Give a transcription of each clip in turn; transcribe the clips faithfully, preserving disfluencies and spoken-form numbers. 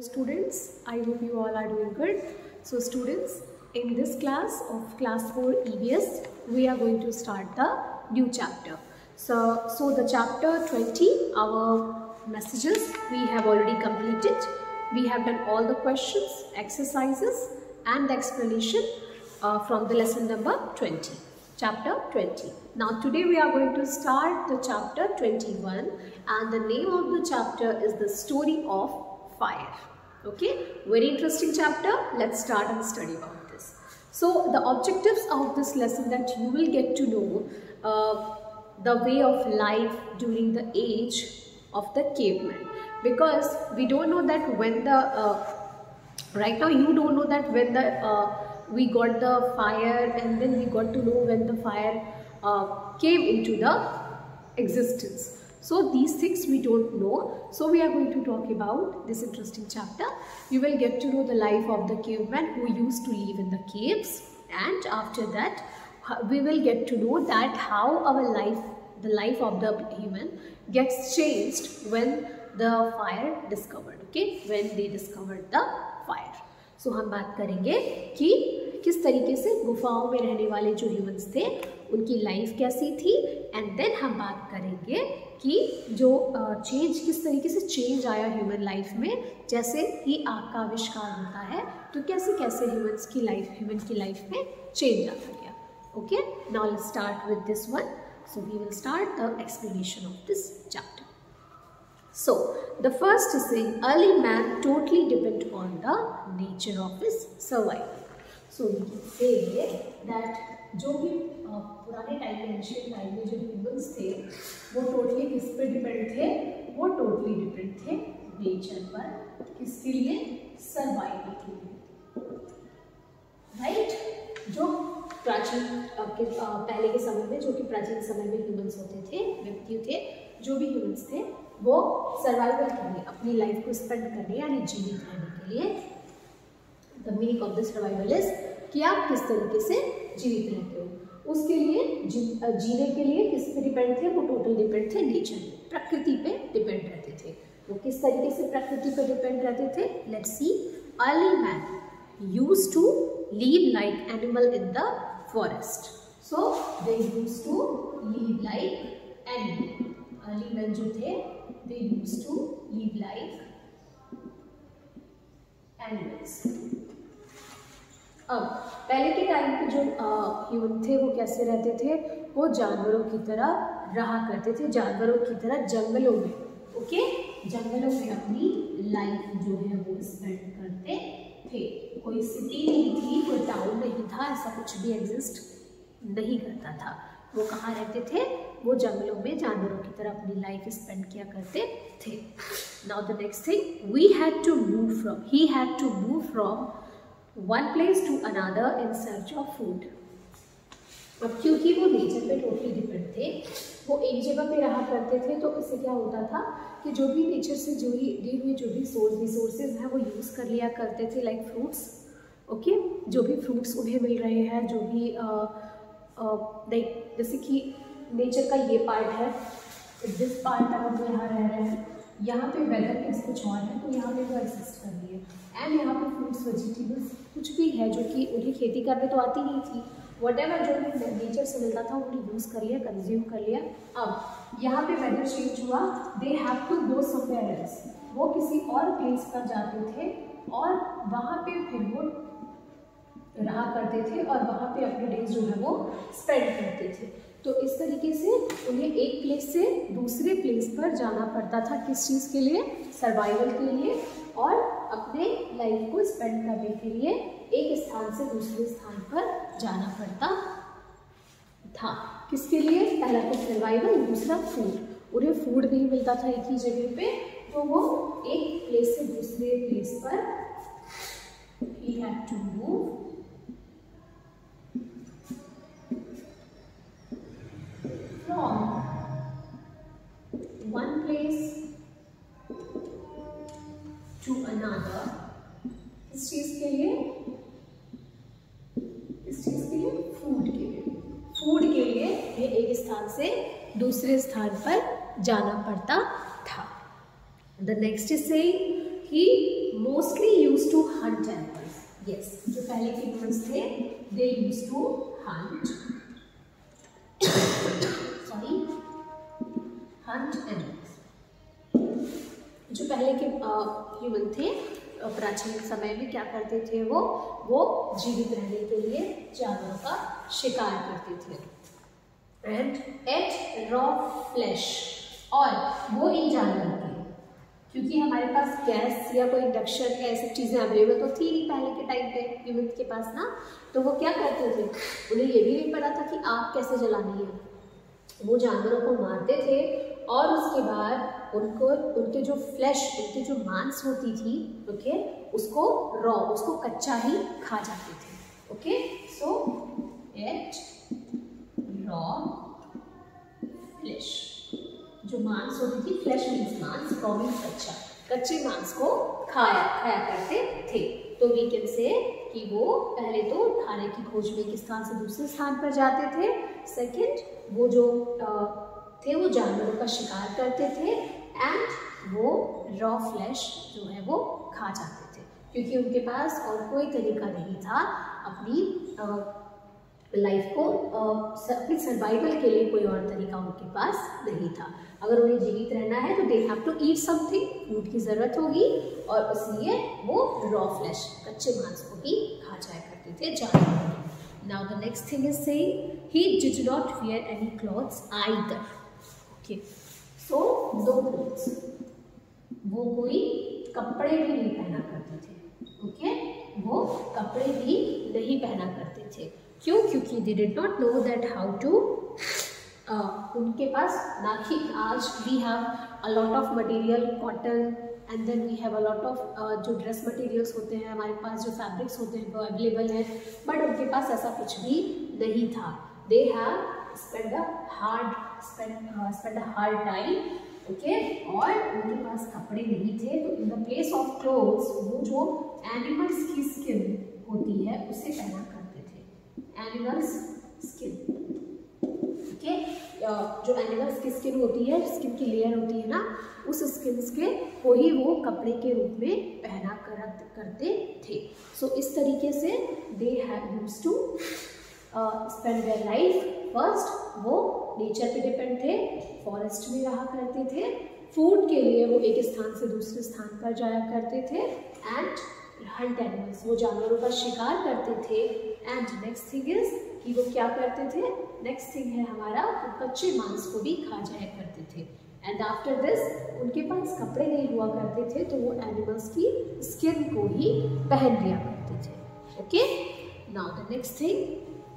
Students, I hope you all are doing good. So students, in this class of class four E V S, we are going to start the new chapter. So, so the chapter twenty, our messages, we have already completed. We have done all the questions, exercises and the explanation uh, from the lesson number twenty, chapter twenty. Now today we are going to start the chapter twenty-one, and the name of the chapter is the story of fire. Okay, very interesting chapter. Let's start and study about this. So the objectives of this lesson, that you will get to know uh, the way of life during the age of the caveman, because we don't know that when the uh, right now you don't know that when the uh, we got the fire, and then we got to know when the fire uh, came into the existence. So these things we don't know. So we are going to talk about this interesting chapter. You will get to know the life of the caveman who used to live in the caves, and after that we will get to know that how our life, the life of the human, gets changed when the fire discovered. Okay, when they discovered the fire. So हम बात करेंगे कि किस तरीके से गुफाओं में रहने वाले जो ह्यूमंस थे उनकी लाइफ कैसी थी, एंड देन हम बात करेंगे कि जो चेंज uh, किस तरीके से चेंज आया ह्यूमन लाइफ में, जैसे ही आग का आविष्कार होता है तो कैसे कैसे ह्यूमंस की लाइफ ह्यूमन की लाइफ में चेंज आता गया. Okay, now let's start with this one. So we will start the explanation of this chapter. So, the first is saying early man totally depend on the nature of his survival. So, we can say that जो भी पुराने time में, ancient time में जो humans थे वो totally किस पे डिपेंड थे? वो टोटली डिपेंड थे नेचर पर. किसके लिए? सर्वाइवल के लिए. राइट, जो प्राचीन के पहले के समय में, जो कि प्राचीन समय में ह्यूमंस होते थे, व्यक्ति थे, जो भी ह्यूमंस थे वो सर्वाइवल के लिए, अपनी लाइफ को स्पेंड करने यानी जीवित रहने के लिए, the meaning of the survival is कि आप किस तरीके से जीवित रहते हो, उसके लिए जी, जीने के लिए किस पे डिपेंड थे? वो टोटल डिपेंड थे नेचर पे, प्रकृति पे डिपेंड रहते थे. वो किस तरीके से प्रकृति पे डिपेंड रहते थे? Let's see. Early man used to live like animal in the forest. So they used to live like animal. Early man जो थे they used to live like animals. अब पहले के टाइम पे जो ह्यूमन थे वो कैसे रहते थे? वो जानवरों की तरह रहा करते थे, जानवरों की तरह जंगलों में. ओके, जंगलों में अपनी लाइफ जो है वो स्पेंड करते थे. कोई सिटी नहीं थी, कोई टाउन नहीं था, ऐसा कुछ भी एग्जिस्ट नहीं करता था. वो कहाँ रहते थे? वो जंगलों में जानवरों की तरह अपनी लाइफ स्पेंड किया करते थे. Now the next thing, we had to move from he had to move from one place to another in search of food. अब क्योंकि वो नेचर पे टोटली डिपेंड थे, वो एक जगह पे रहा करते थे, तो इससे क्या होता था कि जो भी नेचर से जुड़ी दी हुई जो भी सोर्स रिसोर्सेज हैं वो यूज़ कर लिया करते थे, लाइक फ्रूट्स. ओके, जो भी फ्रूट्स उन्हें मिल रहे हैं, जो भी लाइक uh, जैसे कि नेचर का ये पार्ट है, दिस पार्ट अगर वो यहाँ रह रहे हैं, यहाँ पे वेदर के कुछ और है तो यहाँ पे वो एग्जिस्ट कर रही है, एंड यहाँ पे फ्रूट्स वेजिटेबल्स कुछ भी है जो कि उन्हें खेती करने तो आती नहीं थी. वटेवर जो भी नेचर से मिलता था उन्हें यूज़ कर लिया, कंज्यूम कर लिया. अब यहाँ पे वेदर चेंज हुआ, they have to go somewhere else. वो किसी और प्लेस पर जाते थे और वहाँ पे फिर वो रहा करते थे और वहाँ पे अपने डेज जो है वो स्पेंड करते थे. तो इस तरीके से उन्हें एक प्लेस से दूसरे प्लेस पर जाना पड़ता था. किस चीज़ के लिए? सर्वाइवल के लिए, और अपने लाइफ को स्पेंड करने के लिए एक स्थान से दूसरे स्थान पर जाना पड़ता था. किसके लिए? पहला तो सर्वाइवल, दूसरा फूड. उन्हें फूड नहीं मिलता था एक ही जगह पे, तो वो एक प्लेस से दूसरे प्लेस पर he had to move from one place to another. किस चीज के लिए? किस चीज के लिए? फूड के लिए. फूड के लिए ये एक स्थान से दूसरे स्थान पर जाना पड़ता था. द नेक्स्ट इज सेइंग कि mostly use to hunt animals. Yes, जो पहले के ह्यूमंस थे they use to hunt, sorry hunt animals. जो पहले के ह्यूमन थे प्राचीन समय में क्या करते थे, वो वो जीवित रहने के लिए जानवरों का शिकार करते थे. एंड एट रॉ फ्लैश, और वो इन जानवरों के, क्योंकि हमारे पास गैस या कोई इंडक्शन या ऐसी चीज़ें अवेलेबल तो थी नहीं पहले के टाइम पे ह्यूमन के पास ना, तो वो क्या करते थे, उन्हें ये भी नहीं पता था कि आग कैसे जलानी है. वो जानवरों को मारते थे और उसके बाद उनको उनके जो फ्लैश, उनकी जो मांस होती थी, ओके, उसको रॉ, उसको कच्चा ही खा जाते थे. Okay, so ate raw flesh, जो मांस होती थी, फ्लैश मीन्स मांस, रॉ मीन्स कच्चा, कच्चे मांस को खाया खाया करते थे. तो वी कैन से कि वो पहले तो खाने की खोज में एक स्थान से दूसरे स्थान पर जाते थे. सेकंड, वो जो थे वो जानवरों का शिकार करते थे एंड वो रॉ फ्लैश जो है वो खा जाते थे, क्योंकि उनके पास और कोई तरीका नहीं था अपनी लाइफ को, अपनी सर्वाइवल के लिए कोई और तरीका उनके पास नहीं था. अगर उन्हें जीवित रहना है तो they have to eat something, food की ज़रूरत होगी, और इसलिए वो रॉ फ्लैश, कच्चे मांस को ही खा जाया करते थे जानवर. Now the next thing is saying he did not wear any clothes either. Okay, so no clothes, वो कोई कपड़े भी नहीं पहना करते थे. Okay okay? वो कपड़े भी नहीं पहना करते थे. क्यों? क्योंकि they did not know that how to uh, उनके पास ना कि आज we have a lot of material, cotton, and then we have a lot of जो ड्रेस मटेरियल्स होते हैं हमारे पास, जो फैब्रिक्स होते हैं वो अवेलेबल है, बट उनके पास ऐसा कुछ भी नहीं था. They have spend a hard spend a hard time. Okay, और उनके पास कपड़े नहीं थे, तो in the place of clothes वो जो एनिमल्स की स्किन होती है उसे पहना करते थे. एनिमल्स स्किन, ओके, जो एनिमल्स की स्किन होती है, स्किन की लेयर होती है ना, उस स्किन के को ही वो कपड़े के रूप में पहना कर, करते थे. सो so, इस तरीके से they have used to spend their life. First वो नेचर पे डिपेंड थे, फॉरेस्ट में रहा करते थे, फूड के लिए वो एक स्थान से दूसरे स्थान पर जाया करते थे, एंड हंट एनिमल्स, वो जानवरों का शिकार करते थे. एंड नेक्स्ट थिंग इज कि वो क्या करते थे, नेक्स्ट थिंग है हमारा, वो कच्चे मांस को भी खा जाया करते थे. एंड आफ्टर दिस उनके पास कपड़े नहीं हुआ करते थे, तो वो एनिमल्स की स्किन को ही पहन लिया करते थे. Okay, now the next thing,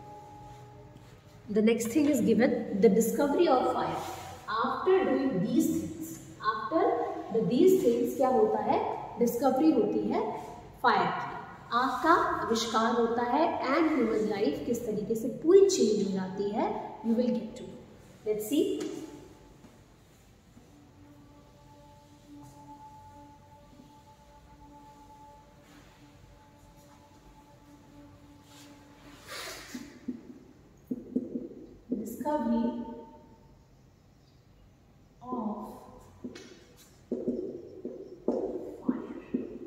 the next thing is given the discovery of fire. After doing these things, after the these things क्या होता है, डिस्कवरी होती है फायर की, आग का आविष्कार होता है, एंड ह्यूमन लाइफ किस तरीके से पूरी चेंज हो जाती है, you will get to know. Let's see. Discovery of fire.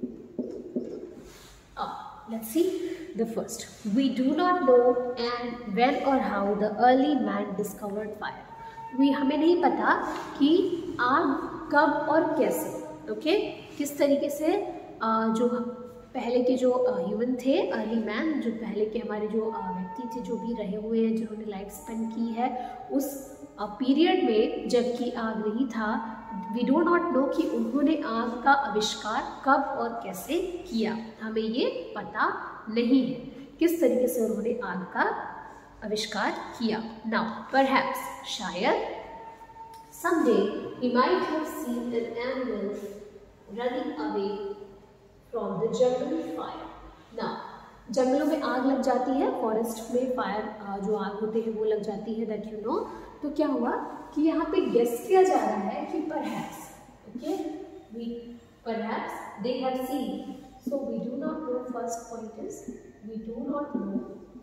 Uh, let's see the first. We do not know and when or how the early man discovered fire. We हमें नहीं पता कि आग कब और कैसे, ओके okay? किस तरीके से uh, जो पहले के जो ह्यूमन थे, अर्ली मैन, जो पहले के हमारे जो व्यक्ति थे, जो भी रहे हुए हैं, जिन्होंने लाइफ स्पेंड की है उस पीरियड में जबकि आग नहीं था, वी डू नॉट नो कि उन्होंने आग का आविष्कार कब और कैसे किया. हमें ये पता नहीं है किस तरीके से उन्होंने आग का आविष्कार किया. नाउ परहैप्स, शायद, someday he might have seen an animal running away from the jungle fire. Now, जंगलों में आग लग जाती है, फॉरेस्ट में फायर जो आग होते हैं वो लग जाती है, दैट यू नो. तो क्या हुआ कि यहाँ पे गेस किया जा रहा है कि perhaps, okay, we perhaps they have seen. So we do not know. First point is we do not know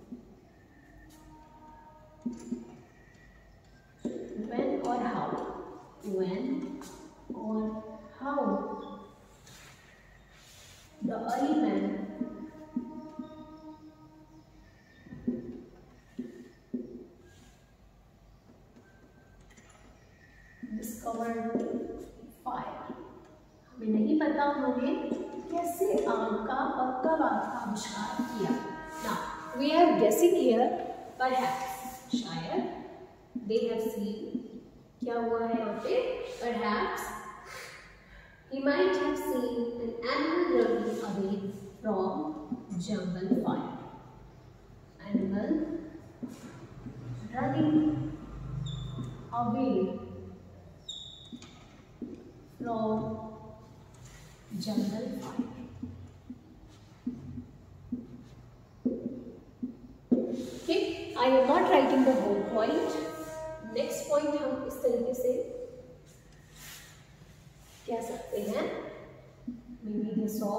when or how, when or how the early man discovered fire. हमें नहीं पता उन्होंने कैसे आग का और कब आग का आविष्कार किया. Now we are guessing here, perhaps शायद they have seen, क्या हुआ है यहाँ पे, perhaps he might have seen an animal running away from jungle fire. Animal running away from jungle fire. Okay, I am not writing the whole point. Next point हम इस तरीके से कह सकते हैं, maybe they saw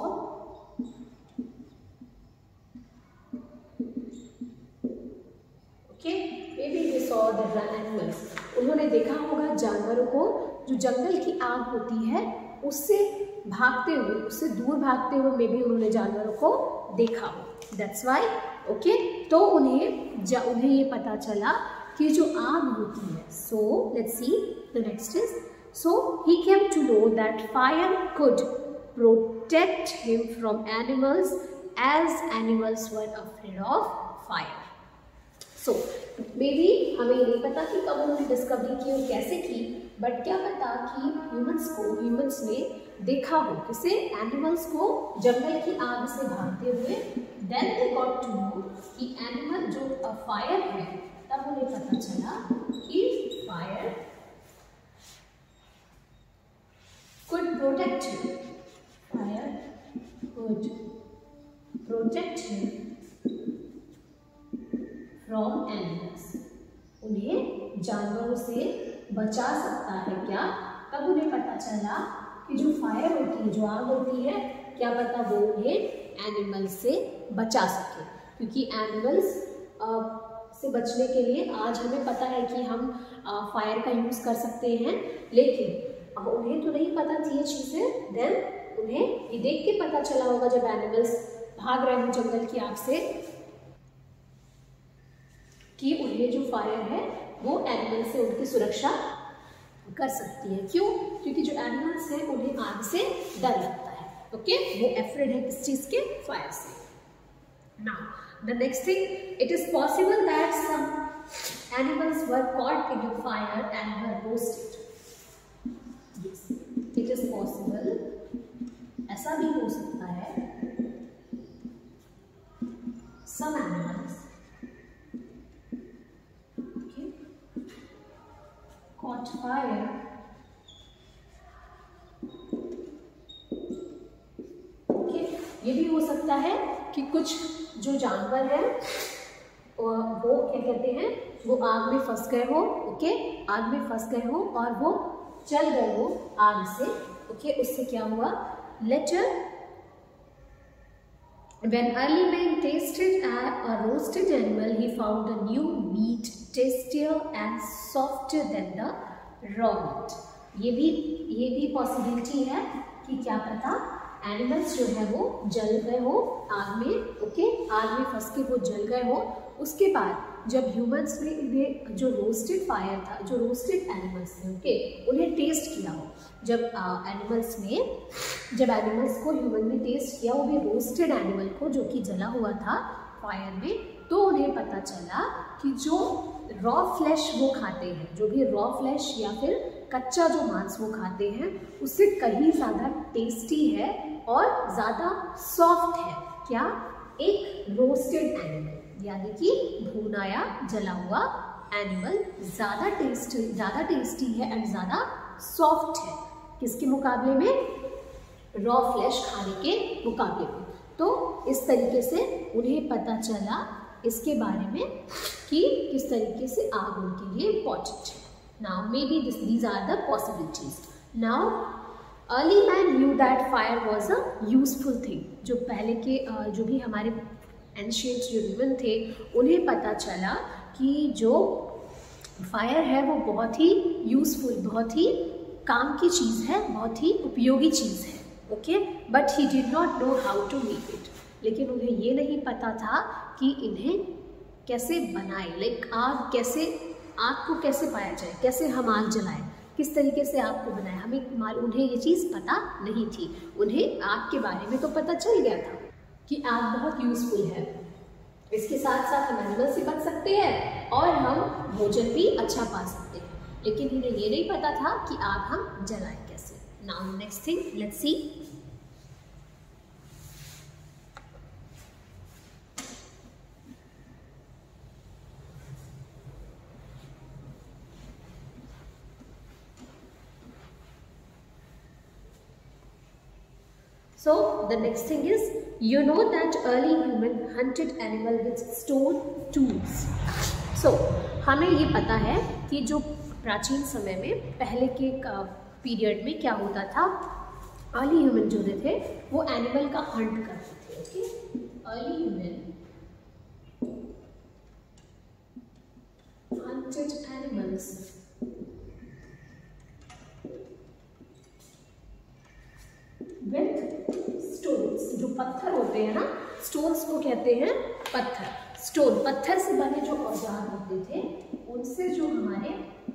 okay maybe they saw the animals. उन्होंने देखा होगा जानवरों को जो जंगल की आग होती है उससे भागते हुए, उससे दूर भागते हुए मे भी उन्होंने जानवरों को देखा हो. That's why okay. तो उन्हें जा, उन्हें ये पता चला कि जो आग होती है. So let's see the next is, so he came to know that fire could protect him from animals as animals were afraid of fire. So maybe हमें नहीं पता कि कब उन्होंने डिस्कवरी की और कैसे की, बट क्या पता कि ह्यूमंस को ह्यूमंस ने देखा हो किसे, एनिमल्स को जंगल की आग से भागते हुए. Then they got to know कि एनिमल जो फायर है, तब उन्हें पता चला कि fire could protect him, fire could protect him from animals. उन्हें जानवरों से बचा सकता है. क्या, तब उन्हें पता चला कि जो फायर होती है, जो आग होती है, क्या पता वो उन्हें एनिमल्स से बचा सके. क्योंकि एनिमल्स से बचने के लिए आज हमें पता है कि हम फायर का यूज़ कर सकते हैं, लेकिन उन्हें तो नहीं पता थी ये चीज़ें. देन उन्हें ये देख के पता चला होगा जब एनिमल्स भाग रहे हो जंगल की आग से, कि उन्हें जो फायर है वो एनिमल से उनकी सुरक्षा कर सकती है. क्यों? क्योंकि जो एनिमल्स हैं उन्हें आग से डर लगता है. Okay okay? वो एफ्रेड है किस चीज के, फायर से. Now the next thing, it is possible that some animals were caught in the fire and were roasted. Yes, it is possible, ऐसा भी हो सकता है. Some animals caught fire okay. ये भी हो सकता है कि कुछ जो जानवर हैं वो क्या कहते हैं, वो आग में फंस गए हो. ओके, आग में फंस गए हो और वो चल गए हो आग से. ओके, उससे क्या हुआ, later when early man tasted a, a roasted animal, he found a new meat tastier and softer than the raw meat. ये भी ये भी पॉसिबिलिटी है कि क्या पता एनिमल्स जो है वो जल गए हो आग में. ओके, आग में फंस के वो जल गए हो. उसके बाद जब ह्यूमंस ने इन्हें जो रोस्टेड फायर था, जो रोस्टेड एनिमल्स थे, ओके, उन्हें टेस्ट किया हो. जब एनिमल्स ने जब एनिमल्स को ह्यूमन ने टेस्ट किया, वो भी रोस्टेड एनिमल को जो कि जला हुआ था फायर में, तो उन्हें पता चला कि जो रॉ फ्लैश वो खाते हैं, जो भी रॉ फ्लैश या फिर कच्चा जो मांस वो खाते हैं, उससे कहीं ज़्यादा टेस्टी है और ज़्यादा सॉफ्ट है. क्या, एक रोस्टेड एनिमल, यानी कि भुना या जला हुआ एनिमल ज़्यादा टेस्ट ज़्यादा टेस्टी है एंड ज़्यादा सॉफ्ट है. किसके मुकाबले में, रॉ फ्लैश खाने के मुकाबले में. तो इस तरीके से उन्हें पता चला इसके बारे में कि किस तरीके से आग उनके लिए इम्पॉर्टेंट है. Now maybe this these are the possibilities. Now early man knew that fire was a useful thing. जो पहले के जो भी हमारे एंशिएंट जो ह्यूमन थे, उन्हें पता चला कि जो फायर है वो बहुत ही यूजफुल, बहुत ही काम की चीज़ है, बहुत ही उपयोगी चीज़ है. Okay, but he did not know how to make it. लेकिन उन्हें ये नहीं पता था कि इन्हें कैसे बनाए, लाइक आग कैसे, आग को कैसे पाया जाए, कैसे हम आग जलाएं, किस तरीके से आग को बनाए, हमें मालूम, उन्हें ये चीज़ पता नहीं थी। उन्हें आग के बारे में तो पता चल गया था कि आग बहुत यूज़फुल है, इसके साथ साथ हम एनिमल से बच सकते हैं और हम भोजन भी अच्छा पा सकते हैं, लेकिन इन्हें ये नहीं पता था कि आग हम जलाएं कैसे। Now next thing, let's see. So the next thing is, you know that early human hunted animal with stone tools. So हमें ये पता है कि जो प्राचीन समय में, पहले के पीरियड में क्या होता था, अर्ली ह्यूमन जो थे वो एनिमल का हंट करते थे। Okay, early human hunted animals with stones। जो पत्थर होते हैं ना, स्टोन्स को कहते हैं पत्थर। स्टोन, पत्थर से बने जो औजार होते थे, उनसे जो हमारे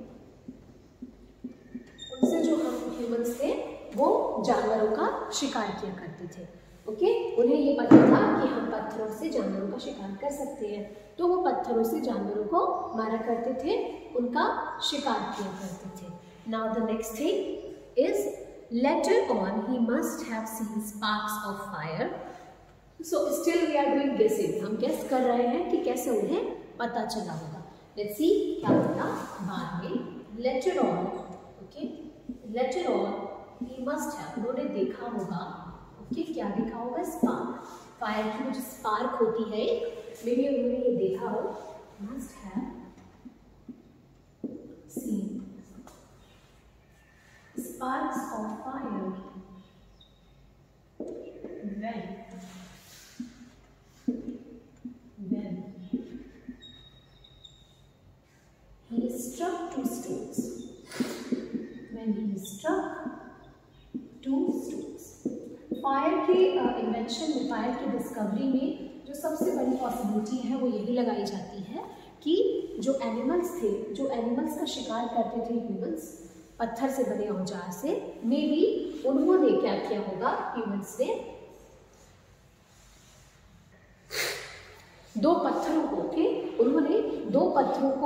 उनसे जो हम ह्यूमंस थे वो जानवरों का शिकार किया करते थे। ओके, उन्हें ये पता था कि हम पत्थरों से जानवरों का शिकार कर सकते हैं, तो वो पत्थरों से जानवरों को मारा करते थे, उनका शिकार किया करते थे। Now the next thing is, later on he must have seen sparks of fire। so still we are doing guessing, हम guess कर रहे हैं कि कैसे उन्हें पता चला होगा। let's see क्या होगा बाद में। later on, okay, later on he must have, उन्होंने देखा होगा, okay, क्या देखा होगा, स्पार्क, फायर की जो स्पार्क होती है, मे बी उन्होंने ये देखा हो, must have seen sparks of fire when when he struck two stones, when he struck two stones। Fire के इन्वेंशन में, फायर की डिस्कवरी में जो सबसे बड़ी पॉसिबिलिटी है वो यही लगाई जाती है कि जो एनिमल्स थे, जो एनिमल्स का शिकार करते थे ह्यूमंस, पत्थर से बने औजार से, मे बी उन्होंने क्या किया होगा, ह्यूमंस ने दो पत्थरों को, के उन्होंने दो पत्थरों को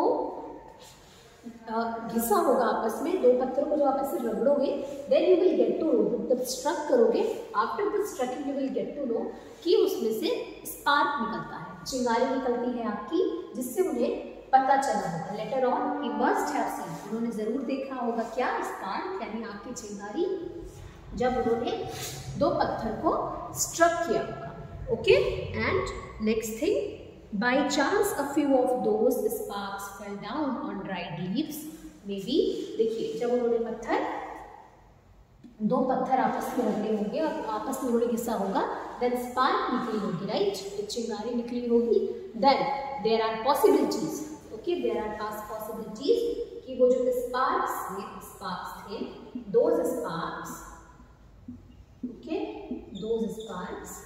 घिसा होगा आपस में, दो पत्थरों को जो आपस में रगड़ोगे, then you will get to know, जब स्ट्रक करोगे, after the striking you will get to know कि उसमें से स्पार्क निकलता है, चिंगारी निकलती है आपकी, जिससे उन्हें पता चला होगा। Later on he must have seen, उन्होंने जरूर देखा होगा क्या, स्पार्क यानी आग की चिंगारी, जब उन्होंने दो पत्थर को स्ट्रक किया होगा। Okay, and next thing, by chance a few of those sparks fell down on dried leaves. Maybe, देखिए, जब उन्होंने पत्थर, दो पत्थर आपस में रगड़े होंगे और आपस में उन्होंने घिसा होगा, देन स्पार्क निकली होगी, राइट, चिंगारी निकली होगी, then there are possibilities, okay, there are pass possibilities कि वो जो स्पार्क्स थे, स्पार्क्स थे, those sparks, okay, those sparks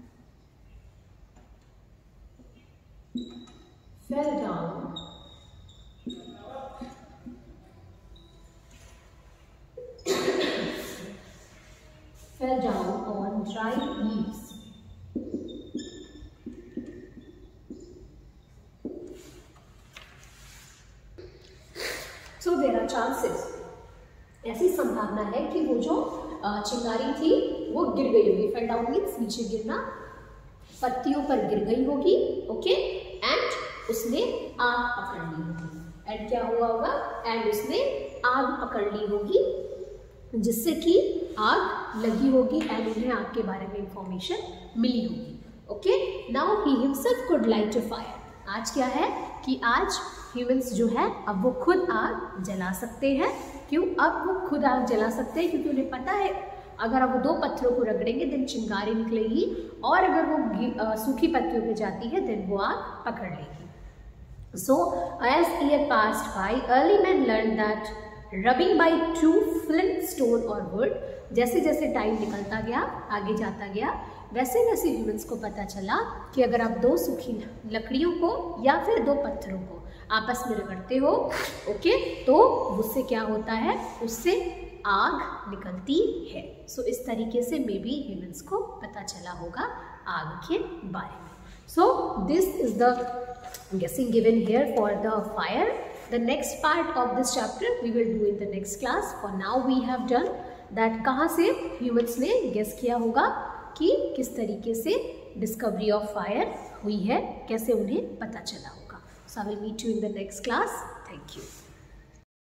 fell down fell down on dried leaves। So there are chances, ऐसी संभावना है कि वो जो चिंगारी थी वो गिर गई होगी। फेल डाउन मीन्स नीचे गिरना, पत्तियों पर गिर गई होगी, ओके, एंड उसने आग पकड़ ली होगी। एंड क्या हुआ होगा, एंड उसने आग पकड़ ली होगी, जिससे कि आग लगी होगी एंड उन्हें आग के बारे में इंफॉर्मेशन मिली होगी। Okay, now he himself could light a fire. आज क्या है कि आज ह्यूमंस जो है अब वो खुद आग जला सकते हैं। क्यों? अब वो खुद आग जला सकते हैं क्योंकि उन्हें पता है अगर अब वो दो पत्थरों को रगड़ेंगे देन चिंगारी निकलेगी, और अगर वो सूखी पत्तियों पे जाती है देन वो आग पकड़ लेगी। So, as year passed by, early men learned that rubbing by two flint, stone or wood जैसे जैसे टाइम निकलता गया, आगे जाता गया, वैसे वैसे ह्यूमंस को पता चला कि अगर आप दो सूखी लकड़ियों को या फिर दो पत्थरों को आपस में रगड़ते हो, ओके, तो उससे क्या होता है, उससे आग निकलती है। सो so, इस तरीके से मे बी ह्यूमंस को पता चला होगा आग के बारे में। So this is the guessing given here for the fire. The next part of this chapter we will do in the next class. For now we have done that कहाँ से humans ने guess किया होगा कि किस तरीके से discovery of fire हुई है, कैसे उन्हें पता चला होगा. So I will meet you in the next class. Thank you.